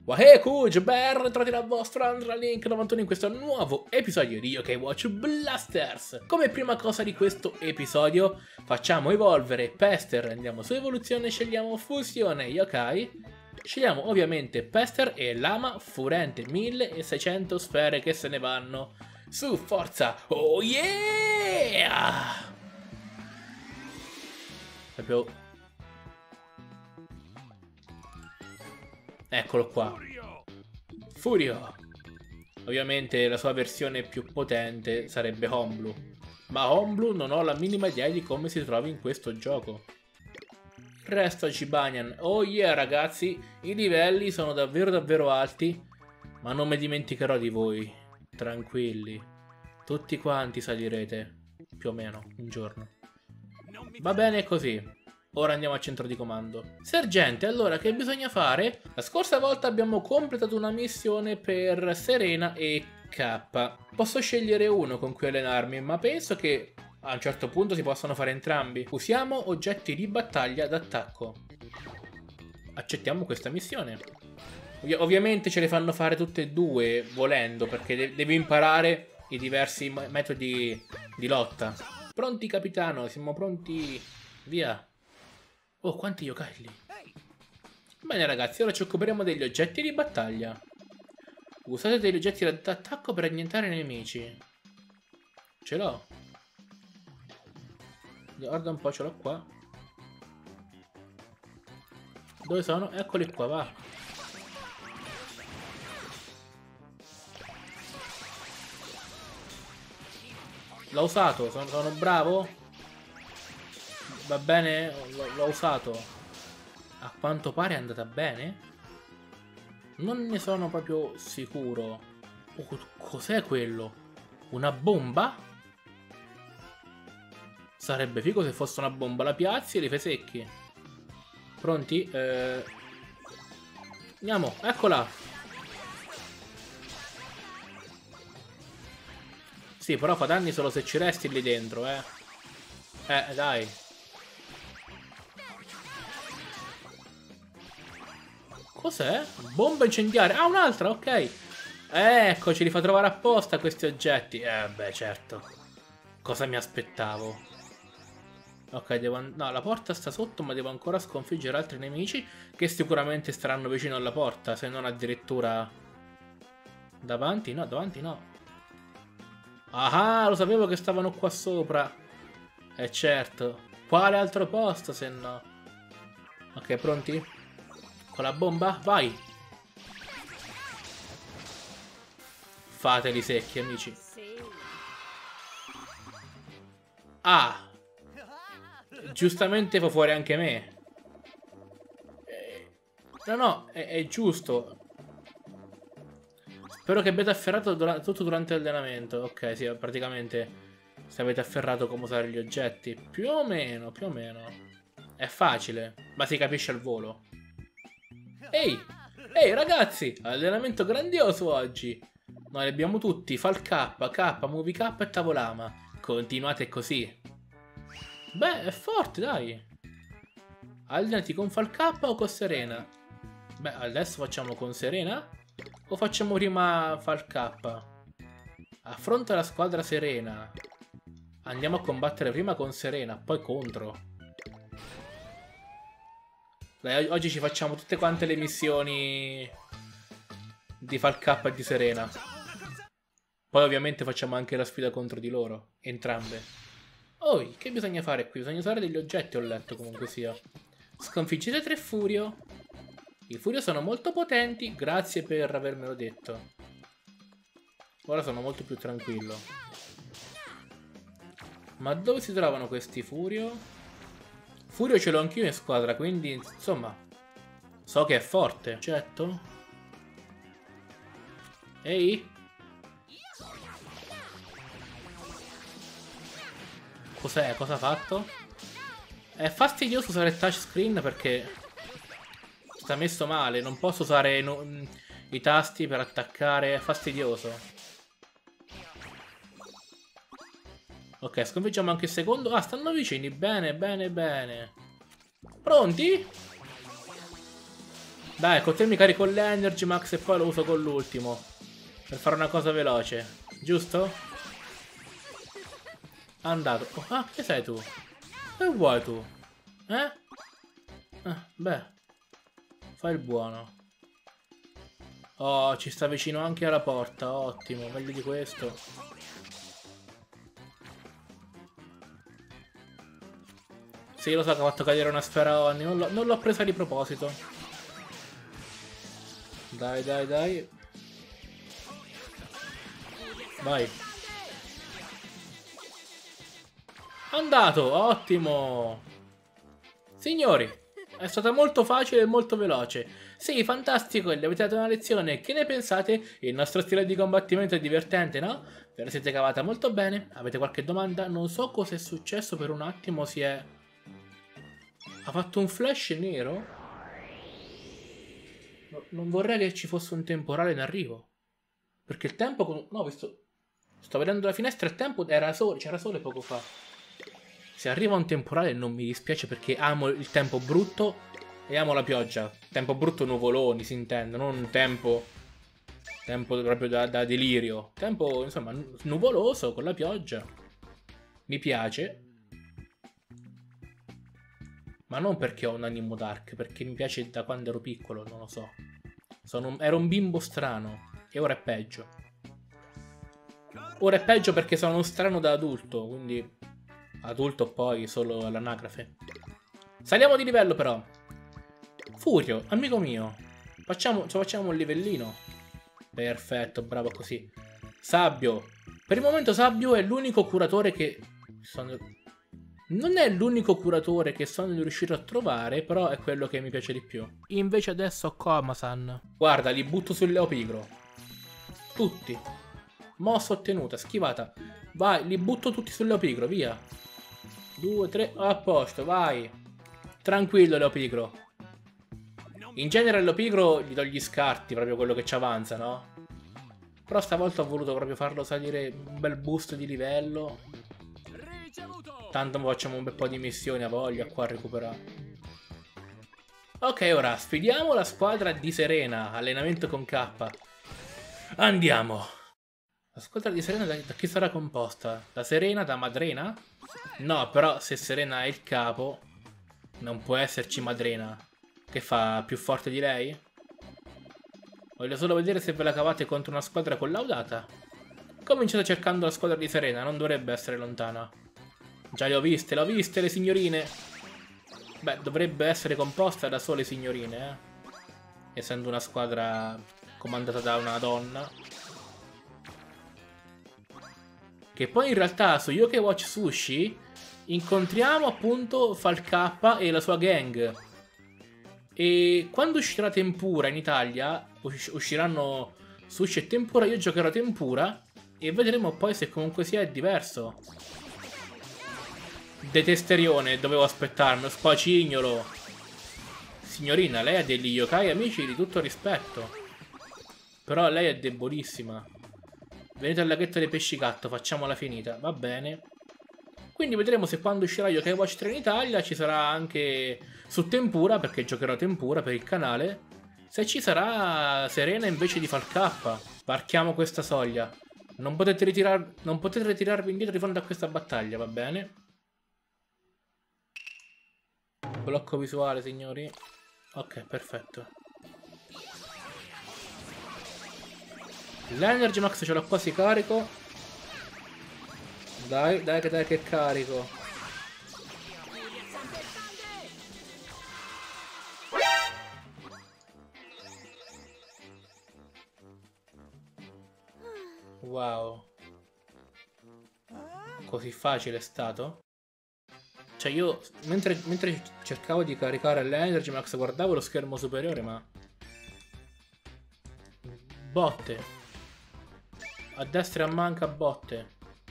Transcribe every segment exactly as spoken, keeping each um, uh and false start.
Wahey Kuj, ben ritrovati dal vostro AndraLink novantuno in questo nuovo episodio di Yokai Watch Blasters. Come prima cosa di questo episodio facciamo evolvere Pester, andiamo su evoluzione, scegliamo fusione Yokai, scegliamo ovviamente Pester e Lama Furente, milleseicento sfere che se ne vanno. Su, forza! Oh yeah! Proprio... Eccolo qua. Furio. Ovviamente la sua versione più potente sarebbe Homblu. Ma Homblu non ho la minima idea di come si trovi in questo gioco. Resto Gibanian. Oh yeah ragazzi, i livelli sono davvero davvero alti. Ma non mi dimenticherò di voi. Tranquilli. Tutti quanti salirete. Più o meno, un giorno. Va bene così. Ora andiamo al centro di comando. Sergente, allora che bisogna fare? La scorsa volta abbiamo completato una missione per Serena e K. Posso scegliere uno con cui allenarmi, ma penso che a un certo punto si possano fare entrambi. Usiamo oggetti di battaglia d'attacco. Accettiamo questa missione. Ov- ovviamente ce le fanno fare tutte e due, volendo, perché de- devi imparare i diversi metodi di lotta. Pronti, capitano? Siamo pronti? Via. Oh, quanti yokai lì. Bene ragazzi, ora ci occuperemo degli oggetti di battaglia. Usate degli oggetti d'attacco per annientare i nemici. Ce l'ho. Guarda un po', ce l'ho qua. Dove sono? Eccoli qua, va. L'ho usato, sono, sono bravo? Va bene? L'ho usato. A quanto pare è andata bene? Non ne sono proprio sicuro. Oh, cos'è quello? Una bomba? Sarebbe figo se fosse una bomba. La piazzi e li fai secchi. Pronti? Eh... Andiamo, eccola. Sì, però fa danni solo se ci resti lì dentro, eh. Eh, dai. Cos'è? Bomba incendiaria. Ah, un'altra, ok. Ecco, ce li fa trovare apposta questi oggetti. Eh, beh, certo. Cosa mi aspettavo? Ok, devo... No, la porta sta sotto, ma devo ancora sconfiggere altri nemici che sicuramente staranno vicino alla porta, se non addirittura... Davanti? No, davanti no. Ah, lo sapevo che stavano qua sopra. Eh, certo. Quale altro posto, se no? Ok, pronti? Con la bomba? Vai! Fateli secchi, amici. Ah! Giustamente fa fuori anche me. Eh, no, no, è, è giusto. Spero che abbiate afferrato dura tutto durante l'allenamento. Ok, sì, praticamente se avete afferrato come usare gli oggetti. Più o meno, più o meno. È facile, ma si capisce al volo. Ehi, ehi ragazzi, allenamento grandioso oggi. Noi li abbiamo tutti, Fal K, K, Movie K e Tavolama. Continuate così. Beh, è forte, dai. Allenati con Fal K o con Serena? Beh, adesso facciamo con Serena? O facciamo prima Fal K? Affronta la squadra Serena. Andiamo a combattere prima con Serena, poi contro. Dai, oggi ci facciamo tutte quante le missioni di Fal K e di Serena. Poi ovviamente facciamo anche la sfida contro di loro, entrambe. Oh, che bisogna fare qui? Bisogna usare degli oggetti, ho letto comunque sia. Sconfiggere tre Furio. I Furio sono molto potenti, grazie per avermelo detto. Ora sono molto più tranquillo. Ma dove si trovano questi Furio? Furio ce l'ho anch'io in squadra, quindi insomma so che è forte. Certo. Ehi. Cos'è? Cosa ha fatto? È fastidioso usare il touchscreen perché sta messo male. Non posso usare no, i tasti per attaccare. È fastidioso. Ok, sconfiggiamo anche il secondo. Ah, stanno vicini. Bene, bene, bene. Pronti? Dai, con te mi carico l'Energy Max e poi lo uso con l'ultimo. Per fare una cosa veloce. Giusto? Andato. Oh, ah, che sei tu? Che vuoi tu? Eh? Ah, beh. Fai il buono. Oh, ci sta vicino anche alla porta. Ottimo, meglio di questo. Sì, lo so che ha fatto cadere una sfera Oni. Non l'ho presa di proposito. Dai, dai, dai. Vai. Andato, ottimo. Signori, è stata molto facile e molto veloce. Sì, fantastico, gli avete dato una lezione. Che ne pensate? Il nostro stile di combattimento è divertente, no? Ve la siete cavata molto bene. Avete qualche domanda? Non so cosa è successo per un attimo, si è... Ha fatto un flash nero? No, non vorrei che ci fosse un temporale in arrivo. Perché il tempo... Con... No, ho visto... Sto vedendo la finestra, il tempo era sole, c'era sole poco fa. Se arriva un temporale non mi dispiace perché amo il tempo brutto e amo la pioggia. Tempo brutto nuvoloni, si intende, non tempo... Tempo proprio da, da delirio. Tempo, insomma, nuvoloso con la pioggia. Mi piace. Ma non perché ho un animo dark, perché mi piace da quando ero piccolo, non lo so. Sono, ero un bimbo strano e ora è peggio. Ora è peggio perché sono strano da adulto, quindi... Adulto poi solo all'anagrafe. Saliamo di livello però. Furio, amico mio. Facciamo, ci facciamo un livellino. Perfetto, bravo così. Sabbio. Per il momento Sabbio è l'unico curatore che... Sono... Non è l'unico curatore che sono riuscito a trovare, però è quello che mi piace di più. Invece adesso ho Komasan. Guarda, li butto sul Leo Pigro. Tutti. Mossa ottenuta, schivata. Vai, li butto tutti sul Leo Pigro, via. Due, tre, a posto, vai. Tranquillo Leo Pigro. In genere Leo Pigro gli do gli scarti, proprio quello che ci avanza, no? Però stavolta ho voluto proprio farlo salire un bel boost di livello. Tanto facciamo un bel po' di missioni, a voglia qua a recuperare. Ok, ora sfidiamo la squadra di Serena, allenamento con K. Andiamo. La squadra di Serena da, da chi sarà composta? Da Serena, da Madrena? No, però se Serena è il capo, non può esserci Madrena. Che fa, più forte di lei? Voglio solo vedere se ve la cavate contro una squadra collaudata. Cominciate cercando la squadra di Serena, non dovrebbe essere lontana. Già le ho viste, le ho viste le signorine. Beh, dovrebbe essere composta da sole signorine, eh. Essendo una squadra comandata da una donna. Che poi in realtà su Yokai Watch Sushi incontriamo appunto Falcappa e la sua gang. E quando uscirà Tempura in Italia, us usciranno Sushi e Tempura, io giocherò Tempura e vedremo poi se comunque sia è diverso. Detesterione, dovevo aspettarmi, spacignolo. Signorina, lei ha degli yokai amici di tutto rispetto. Però lei è debolissima. Venite al laghetto dei pesci gatto, facciamola finita, va bene. Quindi vedremo se quando uscirà Yokai Watch tre in Italia ci sarà anche su Tempura, perché giocherò Tempura per il canale, se ci sarà Serena invece di Falcappa. Varchiamo questa soglia. Non potete, ritirar... non potete ritirarvi indietro di fronte a questa battaglia, va bene? Blocco visuale, signori. Ok, perfetto. L'Energy Max ce l'ho quasi carico. Dai, dai che dai che carico. Wow. Così facile è stato? Cioè io, mentre, mentre cercavo di caricare l'Energy Max, guardavo lo schermo superiore, ma... Botte. A destra e a manca botte.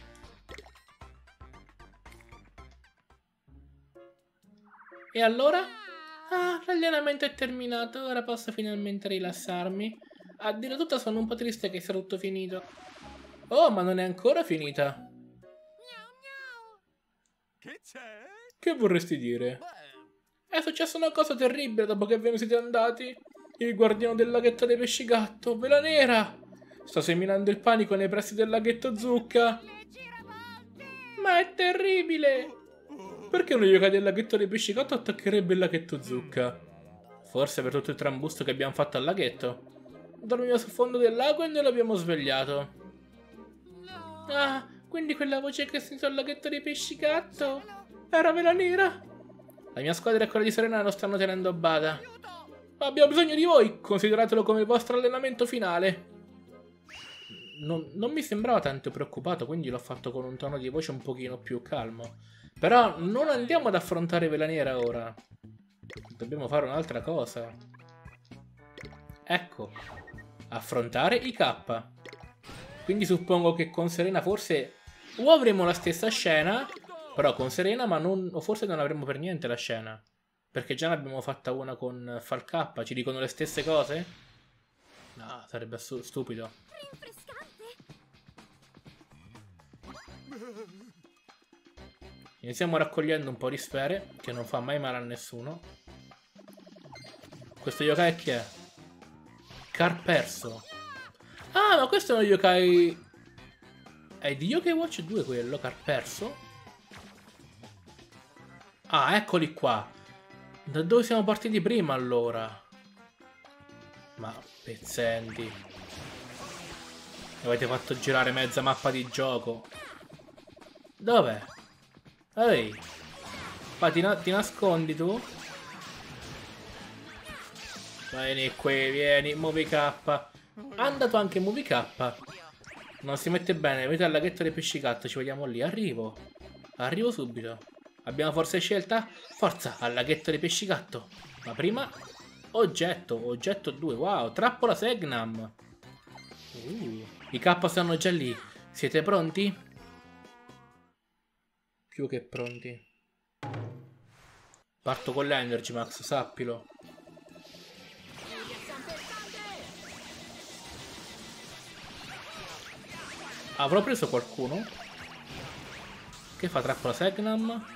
E allora? Ah, l'allenamento è terminato, ora posso finalmente rilassarmi. A dire tutto sono un po' triste che sia tutto finito. Oh, ma non è ancora finita. Che c'è? Che vorresti dire? È successa una cosa terribile dopo che ve ne siete andati. Il guardiano del laghetto dei pesci gatto, Vela Nera! Sta seminando il panico nei pressi del laghetto Zucca. Ma è terribile! Perché un yokai del laghetto dei pesci gatto attaccherebbe il laghetto Zucca? Forse per tutto il trambusto che abbiamo fatto al laghetto. Dormiva sul fondo del lago e noi l'abbiamo svegliato. Ah, quindi quella voce che ho sentito al laghetto dei pesci gatto era Vela Nera? La mia squadra e quella di Serena lo stanno tenendo a bada. Abbiamo bisogno di voi, consideratelo come il vostro allenamento finale. Non, non mi sembrava tanto preoccupato, quindi l'ho fatto con un tono di voce un pochino più calmo. Però non andiamo ad affrontare Vela Nera ora. Dobbiamo fare un'altra cosa. Ecco, affrontare i K. Quindi suppongo che con Serena forse o avremo la stessa scena, però con Serena, ma non, o forse non avremo per niente la scena. Perché già ne abbiamo fatta una con Fal K. Ci dicono le stesse cose? No, sarebbe stupido. Iniziamo raccogliendo un po' di sfere, che non fa mai male a nessuno. Questo yokai chi è? Carperso. Ah, ma questo è uno yokai... È di Yokai Watch due quello, Carperso? Ah, eccoli qua. Da dove siamo partiti prima allora? Ma pezzenti. Avete fatto girare mezza mappa di gioco. Dov'è? Ehi. Ma ti, na ti nascondi tu? Vieni qui, vieni, Movie K. Ha andato anche Movie K. Non si mette bene, vedete al laghetto dei pesci gatto, ci vediamo lì, arrivo. Arrivo subito. Abbiamo forse scelta? Forza, al laghetto dei pesci gatto. Ma prima, oggetto, oggetto due, wow, trappola Segnam. Uh, i K stanno già lì, siete pronti? Più che pronti. Parto con l'Energy Max, sappilo. Avrò preso qualcuno? Che fa trappola Segnam?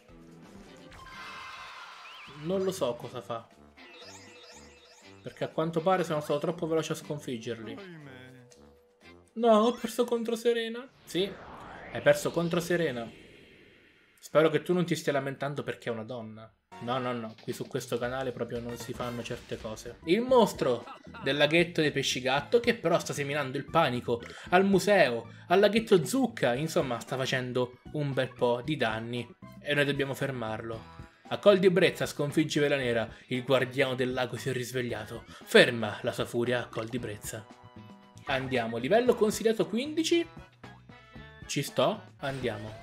Non lo so cosa fa. Perché a quanto pare sono stato troppo veloce a sconfiggerli. No, ho perso contro Serena. Sì, hai perso contro Serena. Spero che tu non ti stia lamentando perché è una donna. No, no, no, qui su questo canale proprio non si fanno certe cose. Il mostro del laghetto dei pesci gatto, che però sta seminando il panico al museo, al laghetto Zucca, insomma sta facendo un bel po' di danni e noi dobbiamo fermarlo. A col di brezza sconfigge Vela Nera, il guardiano del lago si è risvegliato. Ferma la sua furia a col di brezza. Andiamo, livello consigliato quindici. Ci sto, andiamo.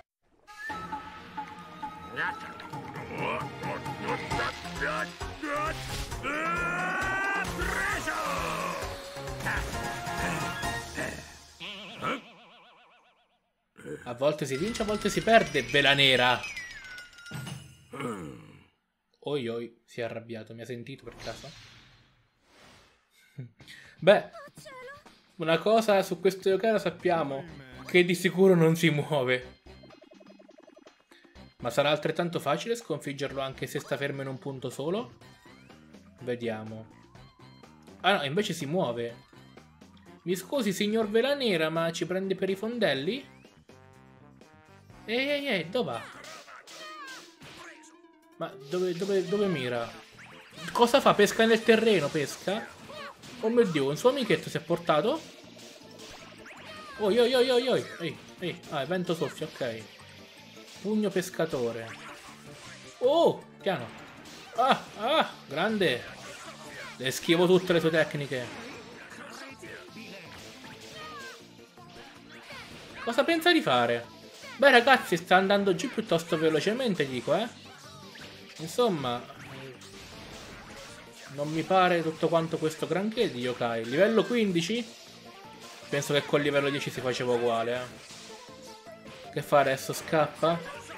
A volte si vince, a volte si perde, Vela Nera. Oi oi, si è arrabbiato, mi ha sentito per caso? Beh, una cosa su questo yokai lo sappiamo, che di sicuro non si muove. Ma sarà altrettanto facile sconfiggerlo anche se sta fermo in un punto solo? Vediamo. Ah no, invece si muove. Mi scusi signor Vela Nera, ma ci prende per i fondelli? Ehi ehi ehi, dove va? Ma dove, dove, dove mira? Cosa fa? Pesca nel terreno, pesca? Oh mio Dio, un suo amichetto si è portato? Oi oi oi oi oi. Ehi, ehi. Ah, è vento soffio, ok. Pugno pescatore. Oh, piano. Ah, ah, grande. Le schivo tutte le sue tecniche. Cosa pensa di fare? Beh ragazzi, sta andando giù piuttosto velocemente, dico, eh. Insomma, non mi pare tutto quanto questo granché di yokai. Livello quindici? Penso che col livello dieci si faceva uguale, eh. Che fa adesso? Scappa?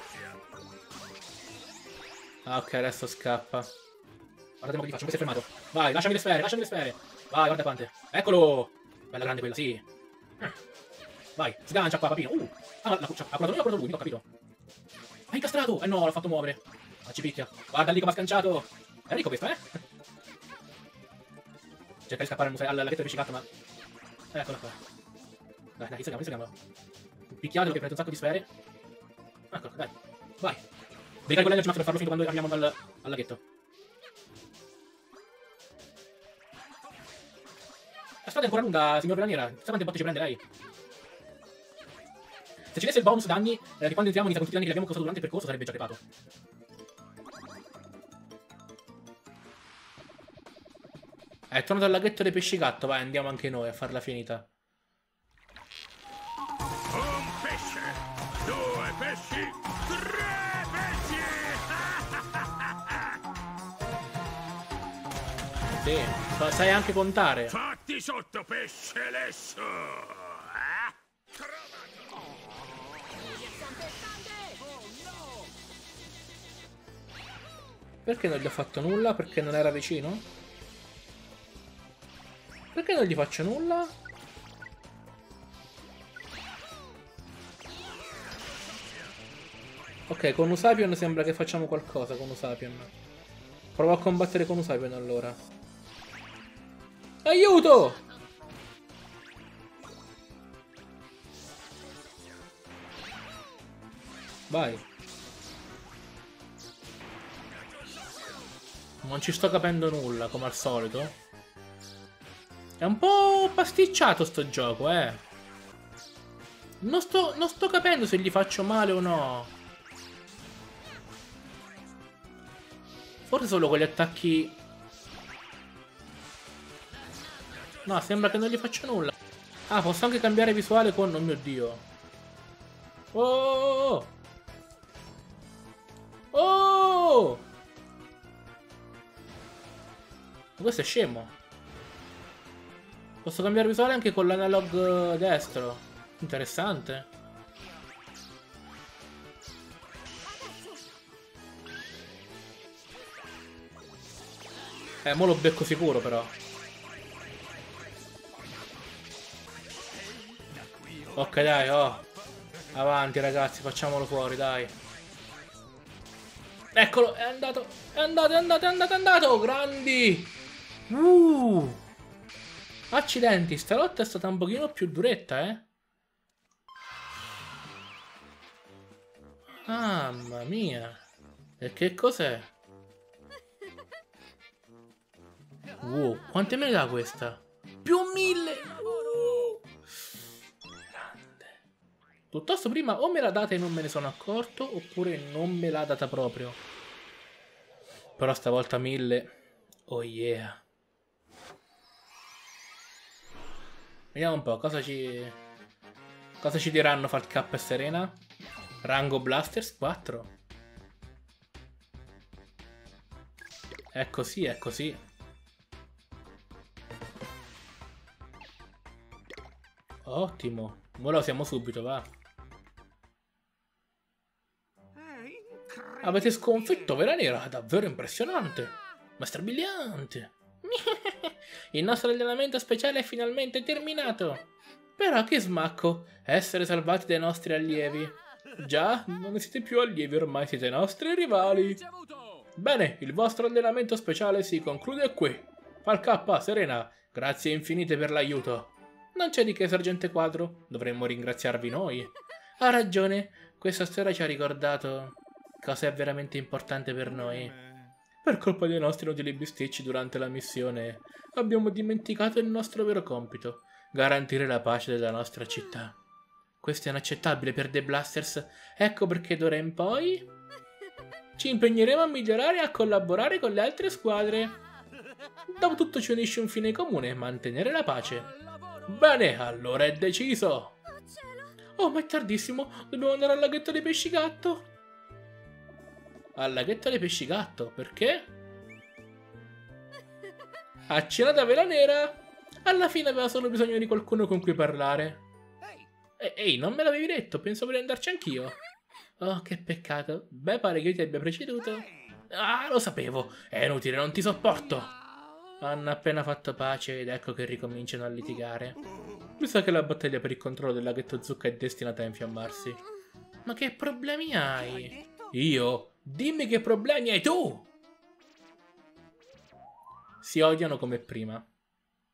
Ah ok, adesso scappa. Guardate che gli faccio, questo è fermato. Vai, lasciami le sfere, lasciami le sfere. Vai, guarda quante. Eccolo! Bella grande quella, sì. Vai, sgancia qua, papino. Uh, ah, la cuccia. Ha curato lui o ha curato lui? Non ho capito. Ha incastrato! Eh no, l'ha fatto muovere. Ma ci picchia. Guarda lì come ha sganciato. È ricco questo, eh? Cerca di scappare al laghetto pescicato, ma... Eccola qua. Dai, dai, instagrammo, instagrammo. Picchiatelo che prende un sacco di sfere. Ecco, dai. Vai. Devi calcolare il per farlo finito quando arriviamo al, al laghetto. La strada è ancora lunga, signor Veraniera. Chissà quante botte ci prende lei. Se ci desse il bonus danni, eh, che quando entriamo inizia con tutti i danni che abbiamo causato durante il percorso, sarebbe già crepato. È tornato al laghetto dei pesci gatto, vai, andiamo anche noi a farla finita. Un pesce, due pesci, tre pesci! Sì, sai anche contare. Fatti sotto, pesce lesso! Eh? Perché non gli ho fatto nulla? Perché non era vicino? Perché non gli faccio nulla? Ok, con Usapion sembra che facciamo qualcosa con Usapion. Provo a combattere con Usapion allora. Aiuto! Vai. Non ci sto capendo nulla, come al solito. È un po' pasticciato sto gioco, eh. Non sto, non sto capendo se gli faccio male o no. Forse solo con gli attacchi... No, sembra che non gli faccio nulla. Ah, posso anche cambiare visuale con... Oh mio Dio. Oh! Oh! Ma questo è scemo. Posso cambiare visuale anche con l'analog destro. Interessante. Eh, mo lo becco sicuro però. Ok, dai, oh. Avanti ragazzi, facciamolo fuori, dai. Eccolo, è andato, è andato, è andato, è andato, è andato. Grandi. Uh. Accidenti, sta lotta è stata un pochino più duretta, eh. Mamma mia. E che cos'è? Wow, quante me ne dà questa? Più mille! Uh. Grande. Piuttosto prima o me l'ha data e non me ne sono accorto, oppure non me l'ha data proprio. Però stavolta mille. Oh yeah. Vediamo un po' cosa ci... Cosa ci diranno Fat K e Serena? Rango Blasters quattro. È così, è così. Ottimo. Ora lo siamo subito, va. Avete sconfitto Veranera, davvero impressionante. Ma strabiliante. Il nostro allenamento speciale è finalmente terminato. Però che smacco essere salvati dai nostri allievi. Già, non ne siete più allievi, ormai siete nostri rivali. Bene, il vostro allenamento speciale si conclude qui. Fal K, Serena, grazie infinite per l'aiuto. Non c'è di che, sergente Quadro, dovremmo ringraziarvi noi. Ha ragione, questa storia ci ha ricordato cosa è veramente importante per noi. Per colpa dei nostri inutili bisticci durante la missione, abbiamo dimenticato il nostro vero compito, garantire la pace della nostra città. Questo è inaccettabile per The Blasters, ecco perché d'ora in poi ci impegneremo a migliorare e a collaborare con le altre squadre. Dopotutto ci unisce un fine comune, mantenere la pace. Bene, allora è deciso. Oh, ma è tardissimo, dobbiamo andare al laghetto dei pesci gatto. Al laghetto dei pesci gatto, perché? A cena da Vela Nera. Alla fine aveva solo bisogno di qualcuno con cui parlare. E ehi, non me l'avevi detto, pensavo di andarci anch'io. Oh, che peccato. Beh, pare che io ti abbia preceduto. Ah, lo sapevo. È inutile, non ti sopporto. Hanno appena fatto pace ed ecco che ricominciano a litigare. Mi sa che la battaglia per il controllo del laghetto zucca è destinata a infiammarsi. Ma che problemi hai? Io? Dimmi che problemi hai tu! Si odiano come prima.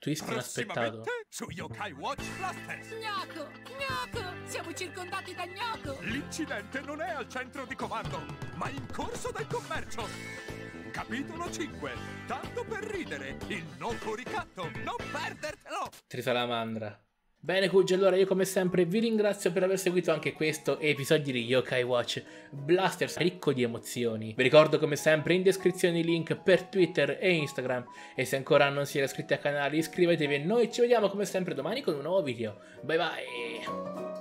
Twist inaspettato. Su Yokai Watch Blasters. Gnocco! Gnocco! Siamo circondati da Gnocco! L'incidente non è al centro di comando, ma in corso del commercio. Capitolo cinque. Tanto per ridere, il noto ricatto. Non perdertelo! Trisalamandra. Bene Kugi, allora io come sempre vi ringrazio per aver seguito anche questo episodio di Yokai Watch Blasters ricco di emozioni. Vi ricordo come sempre in descrizione i link per Twitter e Instagram e se ancora non siete iscritti al canale iscrivetevi e noi ci vediamo come sempre domani con un nuovo video. Bye bye!